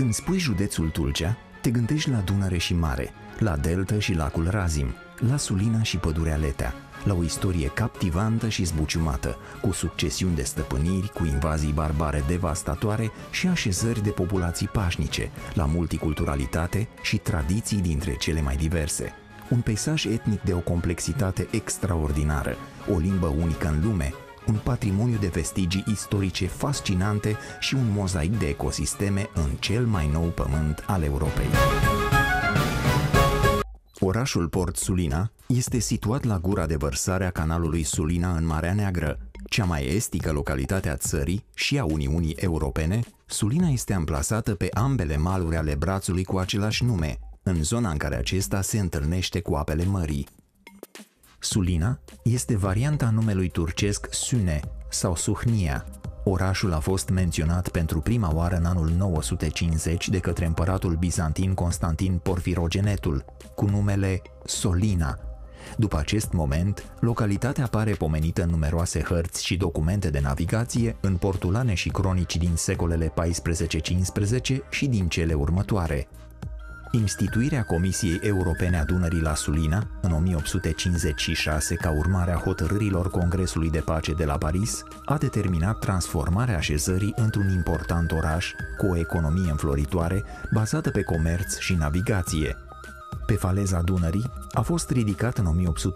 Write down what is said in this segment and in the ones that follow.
Când spui județul Tulcea, te gândești la Dunăre și mare, la deltă și lacul Razim, la Sulina și pădurea Letea, la o istorie captivantă și zbuciumată, cu succesiuni de stăpâniri, cu invazii barbare devastatoare și așezări de populații pașnice, la multiculturalitate și tradiții dintre cele mai diverse. Un peisaj etnic de o complexitate extraordinară, o limbă unică în lume, un patrimoniu de vestigii istorice fascinante și un mozaic de ecosisteme în cel mai nou pământ al Europei. Orașul Port Sulina este situat la gura de vărsare a canalului Sulina în Marea Neagră, cea mai estică localitate a țării și a Uniunii Europene. Sulina este amplasată pe ambele maluri ale brațului cu același nume, în zona în care acesta se întâlnește cu apele mării. Sulina este varianta numelui turcesc Süne sau Suhnia. Orașul a fost menționat pentru prima oară în anul 950 de către împăratul bizantin Constantin Porfirogenetul, cu numele Solina. După acest moment, localitatea apare pomenită în numeroase hărți și documente de navigație, în portulane și cronici din secolele 14-15 și din cele următoare. Instituirea Comisiei Europene a Dunării la Sulina, în 1856, ca urmare a hotărârilor Congresului de Pace de la Paris, a determinat transformarea așezării într-un important oraș cu o economie înfloritoare bazată pe comerț și navigație. Pe faleza Dunării a fost ridicat în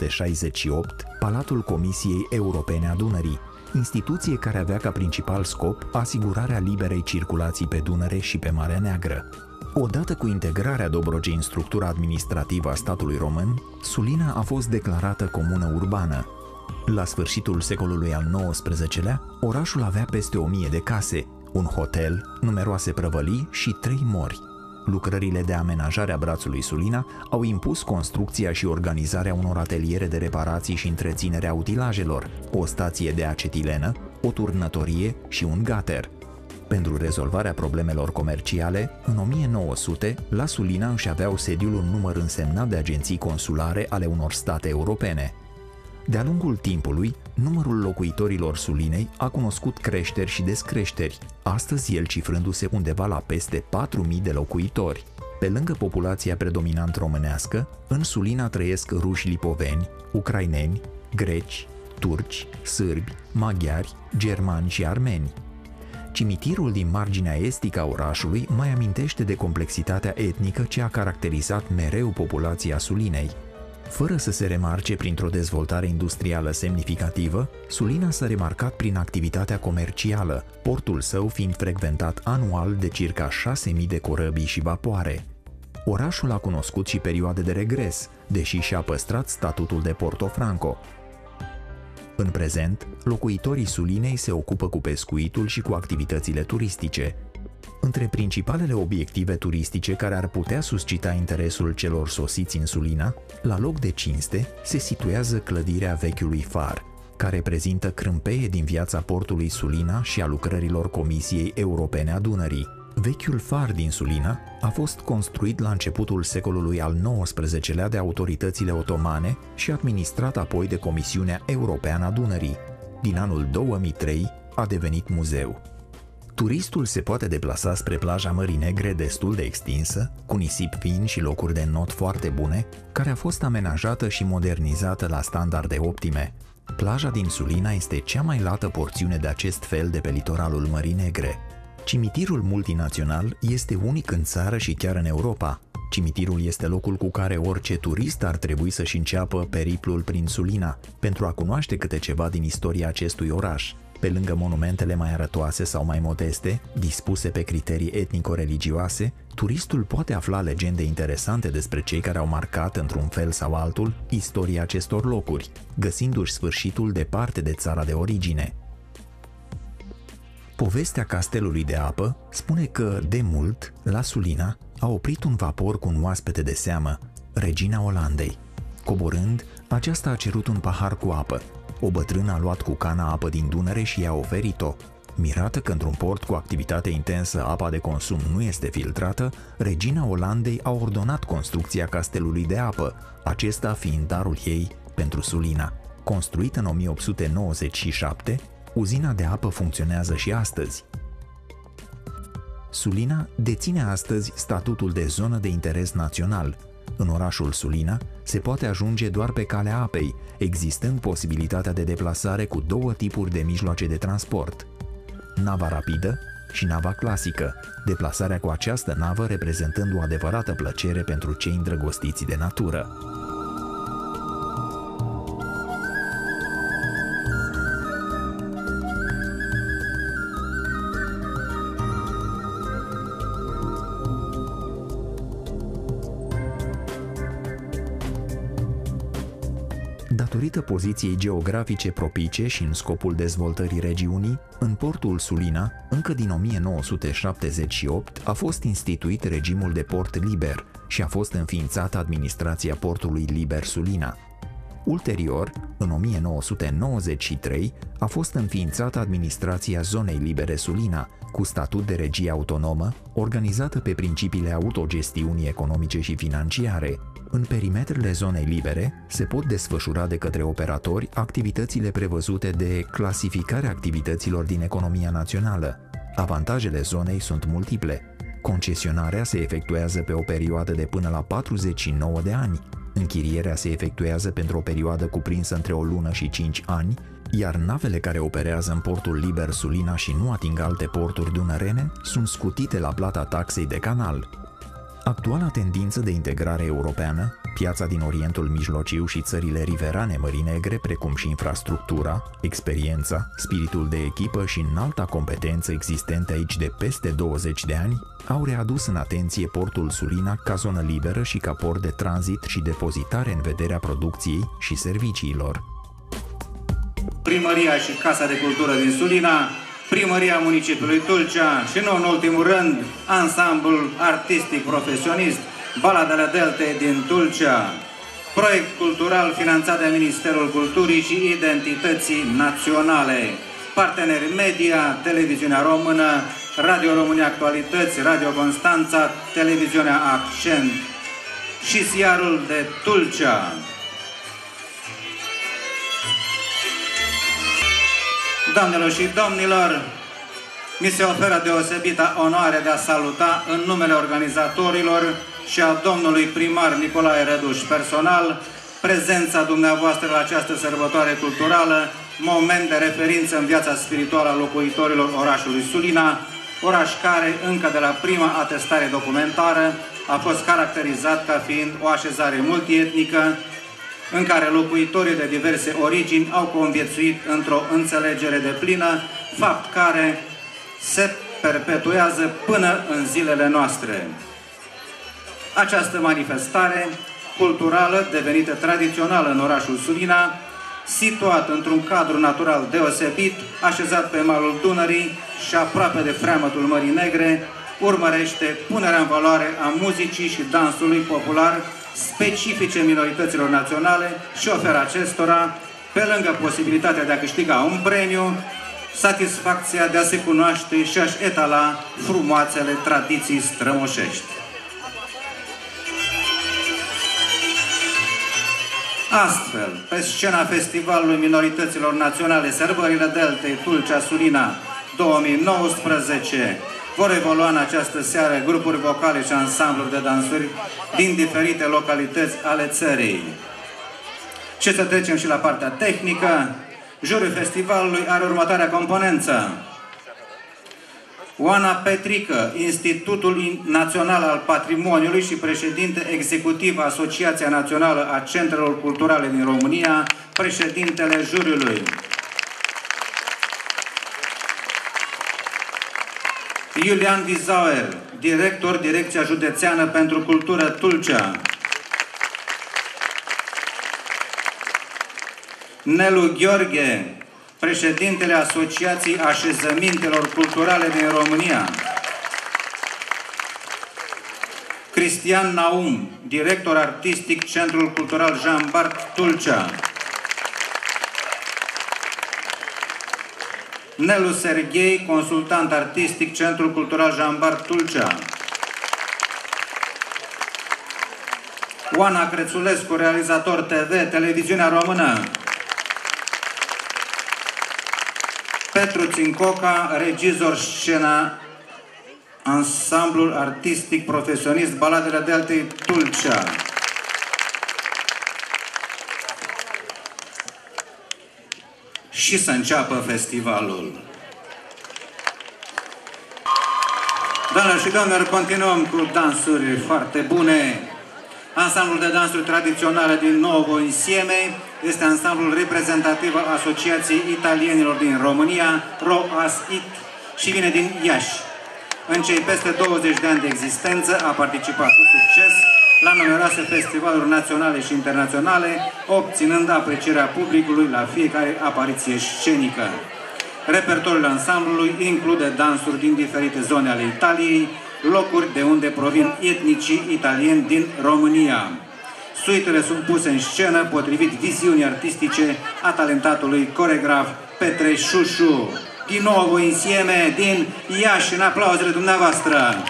1868 Palatul Comisiei Europene a Dunării, instituție care avea ca principal scop asigurarea liberei circulații pe Dunăre și pe Marea Neagră. Odată cu integrarea Dobrogei în structura administrativă a statului român, Sulina a fost declarată comună urbană. La sfârșitul secolului al XIX-lea, orașul avea peste 1000 de case, un hotel, numeroase prăvălii și 3 mori. Lucrările de amenajare a brațului Sulina au impus construcția și organizarea unor ateliere de reparații și întreținere a utilajelor, o stație de acetilenă, o turnătorie și un gater. Pentru rezolvarea problemelor comerciale, în 1900, la Sulina își aveau sediul un număr însemnat de agenții consulare ale unor state europene. De-a lungul timpului, numărul locuitorilor Sulinei a cunoscut creșteri și descreșteri, astăzi el cifrându-se undeva la peste 4.000 de locuitori. Pe lângă populația predominant românească, în Sulina trăiesc ruși lipoveni, ucraineni, greci, turci, sârbi, maghiari, germani și armeni. Cimitirul din marginea estică a orașului mai amintește de complexitatea etnică ce a caracterizat mereu populația Sulinei. Fără să se remarce printr-o dezvoltare industrială semnificativă, Sulina s-a remarcat prin activitatea comercială, portul său fiind frecventat anual de circa 6.000 de corăbii și vapoare. Orașul a cunoscut și perioade de regres, deși și-a păstrat statutul de Porto Franco. În prezent, locuitorii Sulinei se ocupă cu pescuitul și cu activitățile turistice. Între principalele obiective turistice care ar putea suscita interesul celor sosiți în Sulina, la loc de cinste se situează clădirea vechiului far, care prezintă crâmpeie din viața portului Sulina și a lucrărilor Comisiei Europene a Dunării. Vechiul far din Sulina a fost construit la începutul secolului al XIX-lea de autoritățile otomane și administrat apoi de Comisiunea Europeană a Dunării. Din anul 2003 a devenit muzeu. Turistul se poate deplasa spre plaja Mării Negre destul de extinsă, cu nisip fin și locuri de înot foarte bune, care a fost amenajată și modernizată la standarde optime. Plaja din Sulina este cea mai lată porțiune de acest fel de pe litoralul Mării Negre. Cimitirul multinațional este unic în țară și chiar în Europa. Cimitirul este locul cu care orice turist ar trebui să-și înceapă periplul prin Sulina, pentru a cunoaște câte ceva din istoria acestui oraș. Pe lângă monumentele mai arătoase sau mai modeste, dispuse pe criterii etnico-religioase, turistul poate afla legende interesante despre cei care au marcat, într-un fel sau altul, istoria acestor locuri, găsindu-și sfârșitul departe de țara de origine. Povestea castelului de apă spune că, de mult, la Sulina, a oprit un vapor cu un oaspete de seamă, regina Olandei. Coborând, aceasta a cerut un pahar cu apă. O bătrână a luat cu cana apă din Dunăre și i-a oferit-o. Mirată că într-un port cu activitate intensă apa de consum nu este filtrată, regina Olandei a ordonat construcția castelului de apă, acesta fiind darul ei pentru Sulina. Construită în 1897, uzina de apă funcționează și astăzi. Sulina deține astăzi statutul de zonă de interes național. În orașul Sulina se poate ajunge doar pe calea apei, existând posibilitatea de deplasare cu două tipuri de mijloace de transport: nava rapidă și nava clasică, deplasarea cu această navă reprezentând o adevărată plăcere pentru cei îndrăgostiți de natură. Datorită poziției geografice propice și în scopul dezvoltării regiunii, în portul Sulina, încă din 1978, a fost instituit regimul de port liber și a fost înființată administrația portului liber Sulina. Ulterior, în 1993, a fost înființată administrația zonei libere Sulina, cu statut de regie autonomă, organizată pe principiile autogestiunii economice și financiare. În perimetrele zonei libere se pot desfășura de către operatori activitățile prevăzute de clasificarea activităților din economia națională. Avantajele zonei sunt multiple. Concesionarea se efectuează pe o perioadă de până la 49 de ani. Închirierea se efectuează pentru o perioadă cuprinsă între o lună și 5 ani, iar navele care operează în portul liber Sulina și nu ating alte porturi dunărene sunt scutite la plata taxei de canal. Actuala tendință de integrare europeană, piața din Orientul Mijlociu și țările riverane Mării Negre, precum și infrastructura, experiența, spiritul de echipă și înalta competență existente aici de peste 20 de ani, au readus în atenție portul Sulina ca zonă liberă și ca port de tranzit și depozitare în vederea producției și serviciilor. Primăria și Casa de Cultură din Sulina, Primăria Municipiului Tulcea și, nu în ultimul rând, ansamblul artistic profesionist Baladele Deltei din Tulcea, proiect cultural finanțat de Ministerul Culturii și Identității Naționale, parteneri media, Televiziunea Română, Radio România Actualități, Radio Constanța, Televiziunea Accent și Ziarul de Tulcea. Doamnelor și domnilor, mi se oferă deosebită onoare de a saluta în numele organizatorilor și a domnului primar Nicolae Răduș personal prezența dumneavoastră la această sărbătoare culturală, moment de referință în viața spirituală a locuitorilor orașului Sulina, oraș care, încă de la prima atestare documentară, a fost caracterizat ca fiind o așezare multietnică, în care locuitorii de diverse origini au conviețuit într-o înțelegere deplină, fapt care se perpetuează până în zilele noastre. Această manifestare culturală, devenită tradițională în orașul Sulina, situat într-un cadru natural deosebit, așezat pe malul Dunării și aproape de freamătul Mării Negre, urmărește punerea în valoare a muzicii și dansului popular specifice minorităților naționale și oferă acestora, pe lângă posibilitatea de a câștiga un premiu, satisfacția de a se cunoaște și a-și etala frumoasele tradiții strămoșești. Astfel, pe scena Festivalului Minorităților Naționale Sărbările Deltei Tulcea-Sulina 2019, vor evolua în această seară grupuri vocale și ansambluri de dansuri din diferite localități ale țării. Și să trecem și la partea tehnică. Juriul festivalului are următoarea componență: Oana Petrică, Institutul Național al Patrimoniului și președinte executiv Asociația Națională a Centrelor Culturale din România, președintele juriului. Iulian Vizauer, director Direcția Județeană pentru Cultură Tulcea. Nelu Gheorghe, președintele Asociației Așezămintelor Culturale din România. Cristian Naum, director artistic Centrul Cultural Jean Bart Tulcea. Nelu Serghei, consultant artistic Centrul Cultural Jean Bart Tulcea. Oana Crețulescu, realizator TV, Televiziunea Română. Petru Țincoca, regizor scena Ansamblul artistic profesionist Baladele Deltei Tulcea. Și să înceapă festivalul. Doamnelor și domnilor, continuăm cu dansuri foarte bune. Ansamblul de dansuri tradiționale din Novo Insieme este ansamblul reprezentativ al Asociației Italienilor din România, ROAS-IT, și vine din Iași. În cei peste 20 de ani de existență a participat cu succes la numeroase festivaluri naționale și internaționale, obținând aprecierea publicului la fiecare apariție scenică. Repertoriul ansamblului include dansuri din diferite zone ale Italiei, locuri de unde provin etnicii italieni din România. Suitele sunt puse în scenă potrivit viziunii artistice a talentatului coregraf Petre Șușu. Din nou Insieme din Iași, în aplauzele dumneavoastră.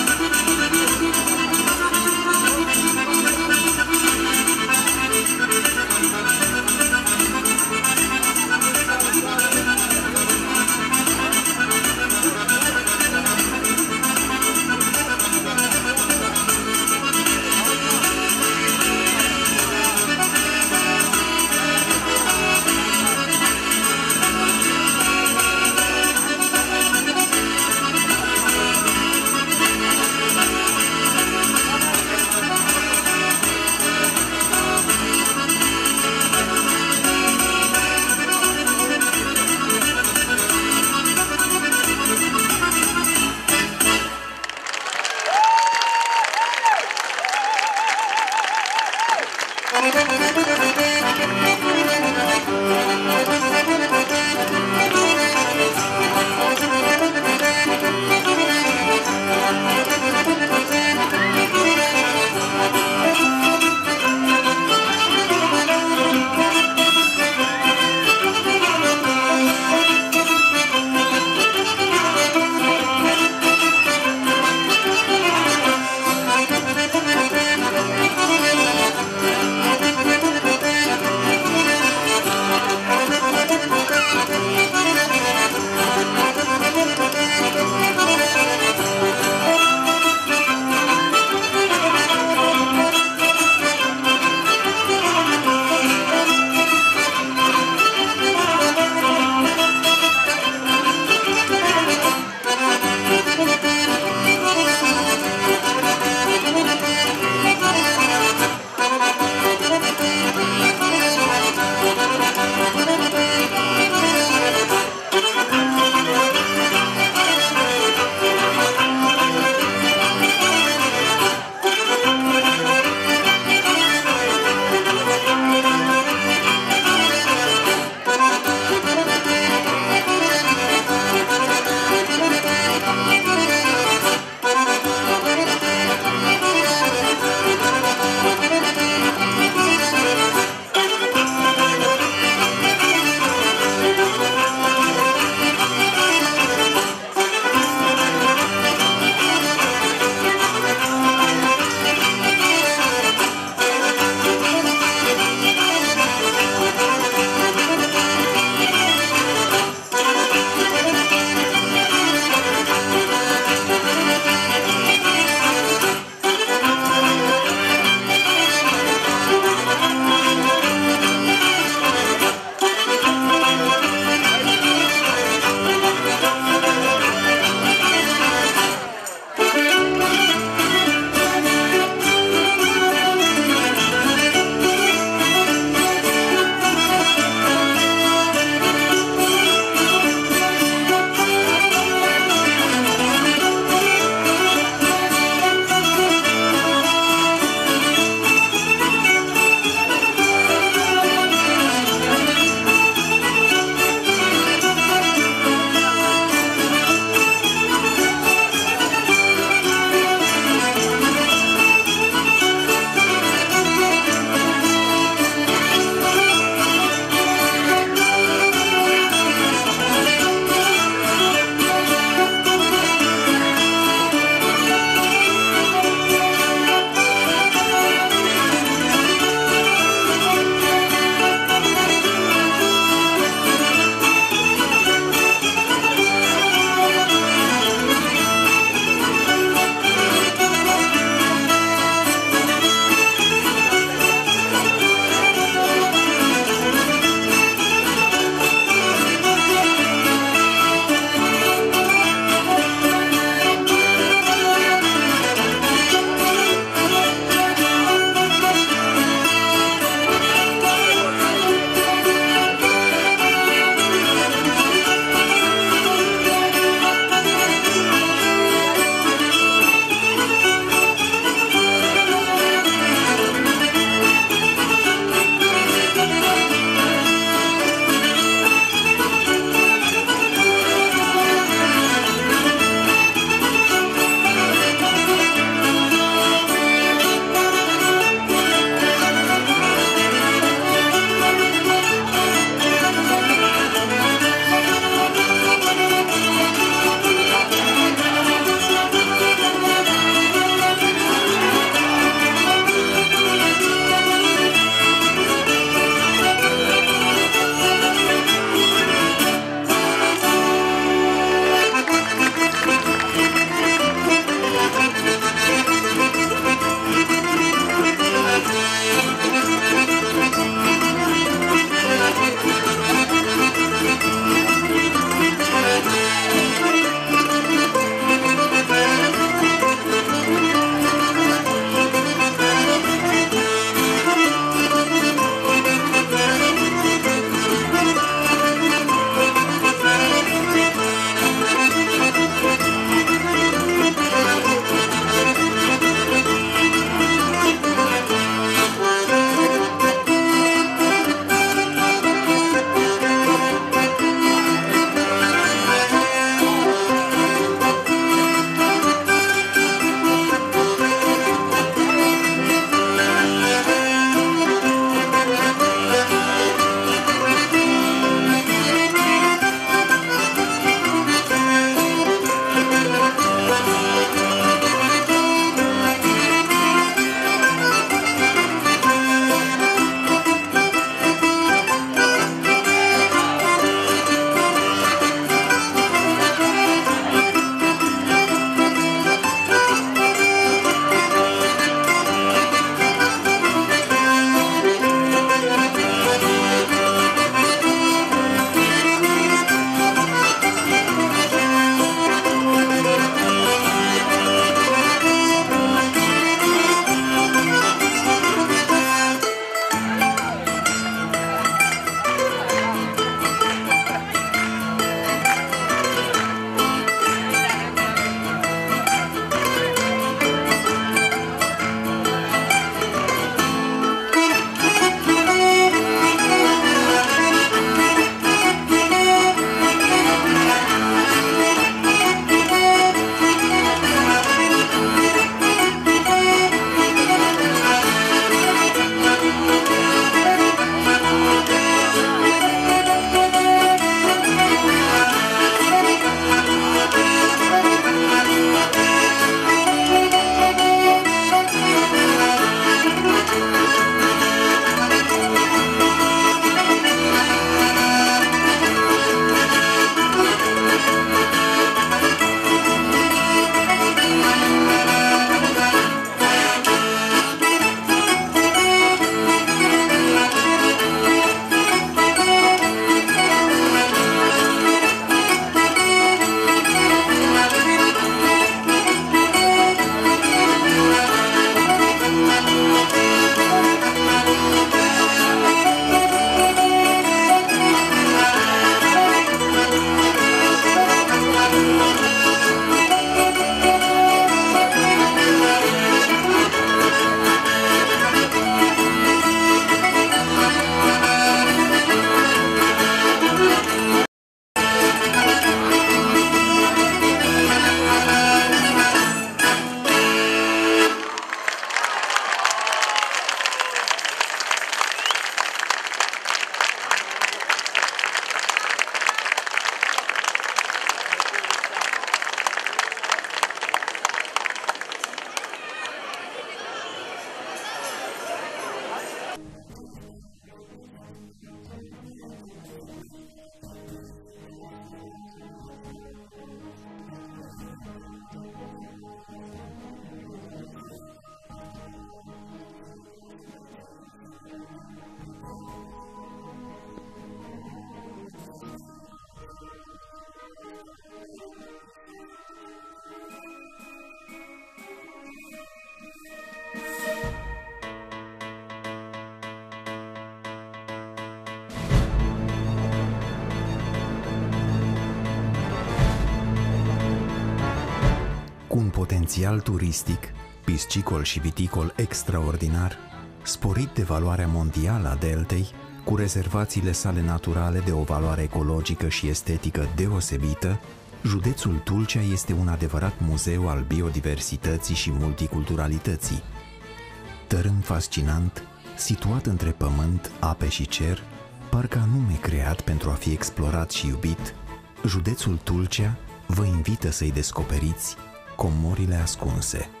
Cu un potențial turistic, piscicol și viticol extraordinar, sporit de valoarea mondială a deltei, cu rezervațiile sale naturale de o valoare ecologică și estetică deosebită, județul Tulcea este un adevărat muzeu al biodiversității și multiculturalității. Tărâm fascinant, situat între pământ, ape și cer, parcă anume creat pentru a fi explorat și iubit, județul Tulcea vă invită să-i descoperiți comorile ascunse.